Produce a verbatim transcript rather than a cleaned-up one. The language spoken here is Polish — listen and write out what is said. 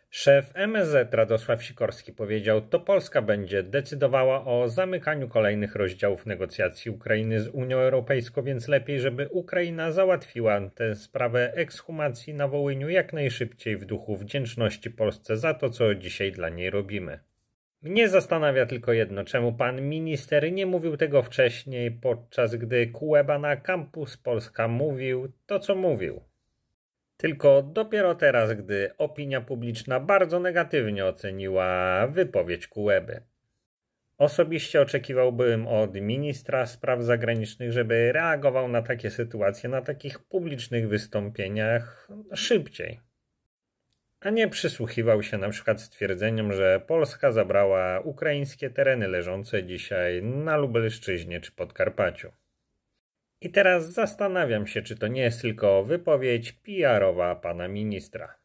Szef M S Z Radosław Sikorski powiedział, to Polska będzie decydowała o zamykaniu kolejnych rozdziałów negocjacji Ukrainy z Unią Europejską, więc lepiej, żeby Ukraina załatwiła tę sprawę ekshumacji na Wołyniu jak najszybciej w duchu wdzięczności Polsce za to, co dzisiaj dla niej robimy. Mnie zastanawia tylko jedno, czemu pan minister nie mówił tego wcześniej, podczas gdy Kuleba na Campus Polska mówił to, co mówił. Tylko dopiero teraz, gdy opinia publiczna bardzo negatywnie oceniła wypowiedź Kuleby. Osobiście oczekiwałbym od ministra spraw zagranicznych, żeby reagował na takie sytuacje, na takich publicznych wystąpieniach szybciej. A nie przysłuchiwał się na przykład stwierdzeniom, że Polska zabrała ukraińskie tereny leżące dzisiaj na Lubelszczyźnie czy Podkarpaciu. I teraz zastanawiam się, czy to nie jest tylko wypowiedź P R owa pana ministra.